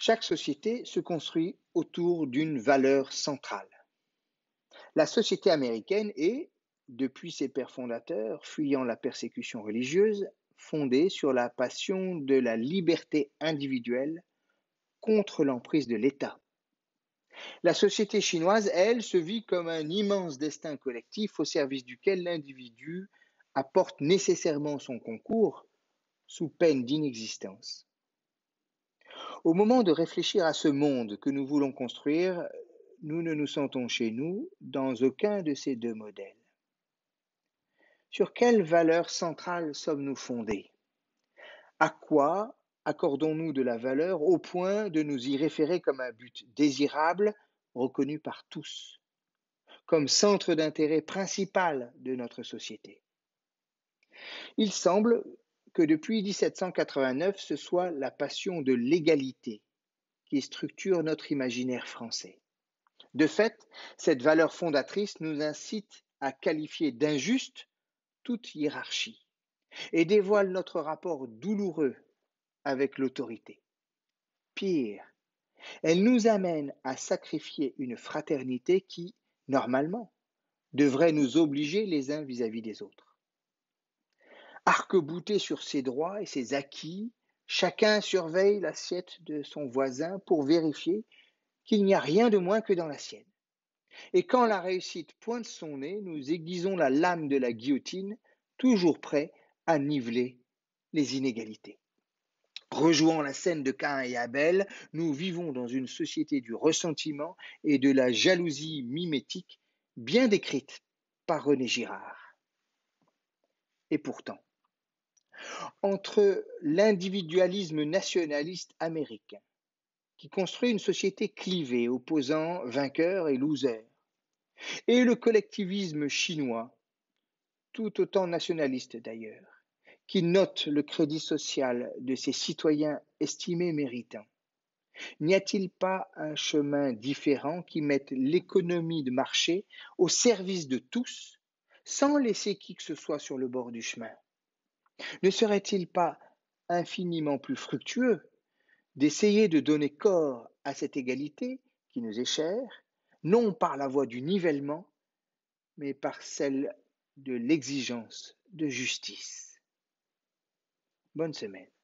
Chaque société se construit autour d'une valeur centrale. La société américaine est, depuis ses pères fondateurs, fuyant la persécution religieuse, fondée sur la passion de la liberté individuelle contre l'emprise de l'État. La société chinoise, elle, se vit comme un immense destin collectif au service duquel l'individu apporte nécessairement son concours sous peine d'inexistence. Au moment de réfléchir à ce monde que nous voulons construire, nous ne nous sentons chez nous dans aucun de ces deux modèles. Sur quelle valeur centrale sommes-nous fondés? À quoi accordons-nous de la valeur au point de nous y référer comme un but désirable, reconnu par tous, comme centre d'intérêt principal de notre société? Il semble que depuis 1789, ce soit la passion de l'égalité qui structure notre imaginaire français. De fait, cette valeur fondatrice nous incite à qualifier d'injuste toute hiérarchie et dévoile notre rapport douloureux avec l'autorité. Pire, elle nous amène à sacrifier une fraternité qui, normalement, devrait nous obliger les uns vis-à-vis des autres. Arc-bouté sur ses droits et ses acquis, chacun surveille l'assiette de son voisin pour vérifier qu'il n'y a rien de moins que dans la sienne. Et quand la réussite pointe son nez, nous aiguisons la lame de la guillotine, toujours prêts à niveler les inégalités. Rejouant la scène de Caïn et Abel, nous vivons dans une société du ressentiment et de la jalousie mimétique, bien décrite par René Girard. Et pourtant, entre l'individualisme nationaliste américain, qui construit une société clivée, opposant vainqueurs et losers, et le collectivisme chinois, tout autant nationaliste d'ailleurs, qui note le crédit social de ses citoyens estimés méritants. N'y a-t-il pas un chemin différent qui mette l'économie de marché au service de tous, sans laisser qui que ce soit sur le bord du chemin? Ne serait-il pas infiniment plus fructueux d'essayer de donner corps à cette égalité qui nous est chère, non par la voie du nivellement, mais par celle de l'exigence de justice? Bonne semaine.